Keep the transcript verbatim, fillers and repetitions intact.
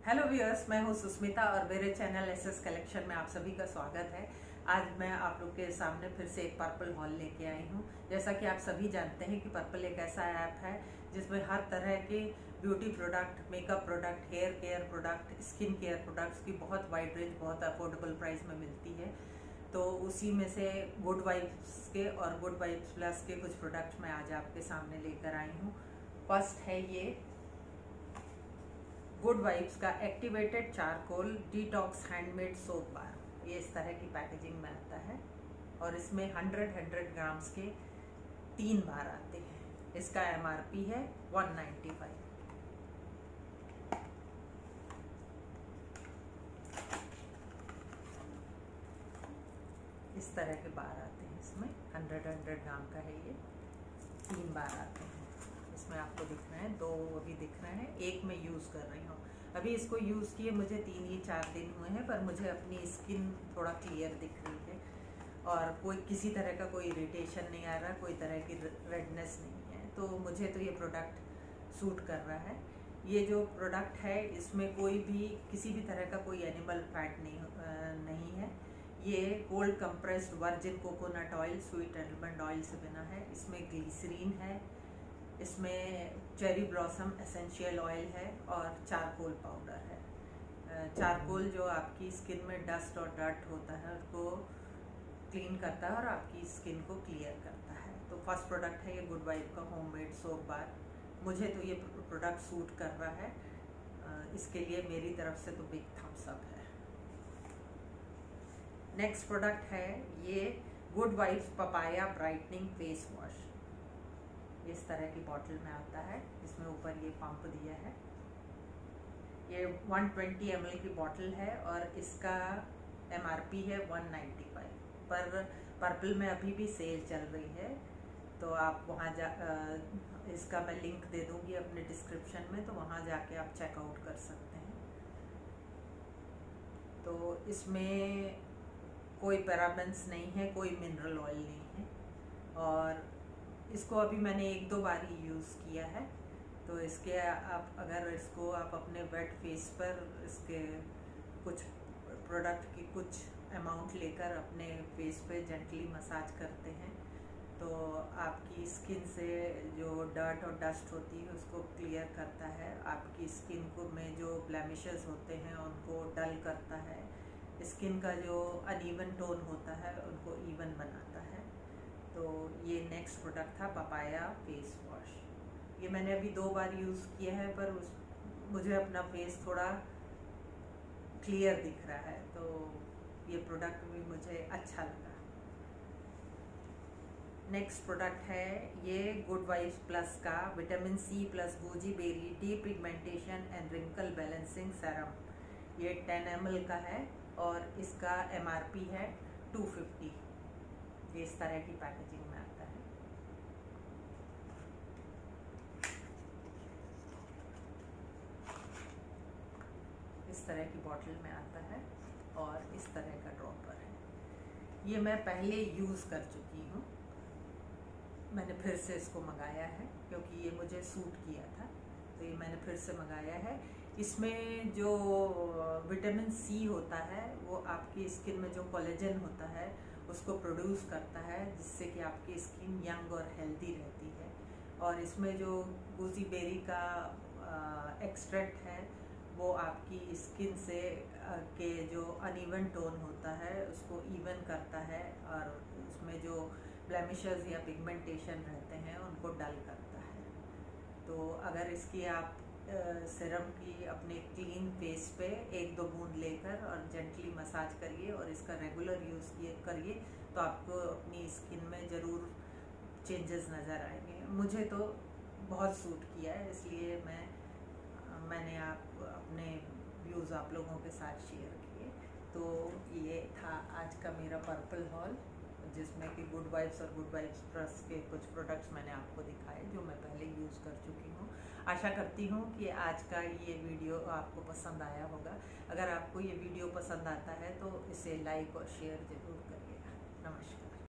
Hello viewers, मैं हूं सुस्मिता और मेरे चैनल एस एस कलेक्शन में आप सभी का स्वागत है। आज मैं आप लोग के सामने फिर से एक पर्पल हॉल लेके आई हूं। जैसा कि आप सभी जानते हैं कि पर्पल एक ऐसा ऐप है जिसमें हर तरह के beauty product, makeup product, hair care product, skin care products की बहुत वाइड रेंज बहुत अफोर्डेबल प्राइस में मिलती है। तो उसी में से गुड वाइब्स के और गुड वाइब्स प्लस के कुछ प्रोडक्ट मैं आज आपके सामने लेकर आई हूँ। फर्स्ट है ये गुड वाइब्स का activated charcoal detox handmade soap bar. ये इस तरह की पैकेजिंग में आता है और इसमें हंड्रेड हंड्रेड ग्राम्स के तीन बार आते हैं। इसका एमआरपी है वन नाइन्टी फाइव। इस तरह के बार आते हैं, इसमें हंड्रेड हंड्रेड ग्राम का है, ये तीन बार आते हैं। इसमें आपको दिख रहे हैं, दो अभी दिख रहे हैं, एक मैं यूज़ कर रही हूँ। अभी इसको यूज़ किए मुझे तीन ही चार दिन हुए हैं, पर मुझे अपनी स्किन थोड़ा क्लियर दिख रही है और कोई किसी तरह का कोई इरिटेशन नहीं आ रहा, कोई तरह की रेडनेस नहीं है। तो मुझे तो ये प्रोडक्ट सूट कर रहा है। ये जो प्रोडक्ट है इसमें कोई भी किसी भी तरह का कोई एनिमल फैट नहीं नहीं है। ये cold compressed virgin coconut oil sweet almond oil से बना है। इसमें ग्लिसरीन है, इसमें चेरी ब्लॉसम एसेंशियल ऑयल है और चारकोल पाउडर है। चारकोल जो आपकी स्किन में डस्ट और डर्ट होता है उसको क्लीन करता है और आपकी स्किन को क्लियर करता है। तो फर्स्ट प्रोडक्ट है ये गुड वाइब का होममेड सोप बार। मुझे तो ये प्रोडक्ट सूट कर रहा है, इसके लिए मेरी तरफ से तो बिग थम्स अप है। नेक्स्ट प्रोडक्ट है ये good vibes papaya brightening face wash. इस तरह की बॉटल में आता है, इसमें ऊपर ये पंप दिया है। ये वन ट्वेंटी एम एल की बॉटल है और इसका एमआरपी है वन नाइन्टी फाइव। पर पर्पल में अभी भी सेल चल रही है, तो आप वहाँ जा आ, इसका मैं लिंक दे दूँगी अपने डिस्क्रिप्शन में, तो वहाँ जाके आप चेकआउट कर सकते हैं। तो इसमें कोई पैराबेन्स नहीं है, कोई मिनरल ऑयल नहीं है और इसको अभी मैंने एक दो बार ही यूज़ किया है। तो इसके आप अगर इसको आप अपने वेट फेस पर इसके कुछ प्रोडक्ट की कुछ अमाउंट लेकर अपने फेस पे जेंटली मसाज करते हैं तो आपकी स्किन से जो डर्ट और डस्ट होती है उसको क्लियर करता है। आपकी स्किन को में जो ब्लेमिशेस होते हैं उनको डल करता है। स्किन का जो अनइवन टोन होता है उनको इवन बनाता है। तो ये नेक्स्ट प्रोडक्ट था पपाया फेस वॉश। ये मैंने अभी दो बार यूज़ किया है, पर उस मुझे अपना फेस थोड़ा क्लियर दिख रहा है, तो ये प्रोडक्ट भी मुझे अच्छा लगा। नेक्स्ट प्रोडक्ट है ये गुड वाइब्स प्लस का vitamin C plus goji berry depigmentation and wrinkle balancing serum. ये टेन एम एल का है और इसका एमआरपी है टू फिफ्टी। ये इस तरह की पैकेजिंग में आता है। इस तरह की बॉटल में आता है और इस तरह का ड्रॉपर है। ये मैं पहले यूज़ कर चुकी हूँ, मैंने फिर से इसको मंगाया है क्योंकि ये मुझे सूट किया था, तो ये मैंने फिर से मंगाया है। इसमें जो विटामिन सी होता है वो आपकी स्किन में जो कोलेजन होता है उसको प्रोड्यूस करता है, जिससे कि आपकी स्किन यंग और हेल्दी रहती है। और इसमें जो गोजी बेरी का एक्सट्रैक्ट है वो आपकी स्किन से आ, के जो अनइवन टोन होता है उसको इवन करता है और उसमें जो ब्लेमिशेस या पिगमेंटेशन रहते हैं उनको डल करता है। तो अगर इसकी आप सीरम की अपने क्लीन फेस पे एक दो बूंद लेकर और जेंटली मसाज करिए और इसका रेगुलर यूज़ करिए तो आपको अपनी स्किन में ज़रूर चेंजेस नज़र आएंगे। मुझे तो बहुत सूट किया है, इसलिए मैं मैंने आप अपने व्यूज़ आप लोगों के साथ शेयर किए। तो ये था आज का मेरा पर्पल हॉल, जिसमें कि गुड वाइब्स और गुड वाइब्स प्लस के कुछ प्रोडक्ट्स मैंने आपको दिखाए जो मैं पहले यूज़ कर चुकी हूँ। आशा करती हूँ कि आज का ये वीडियो आपको पसंद आया होगा। अगर आपको ये वीडियो पसंद आता है तो इसे लाइक और शेयर ज़रूर करिएगा। नमस्कार।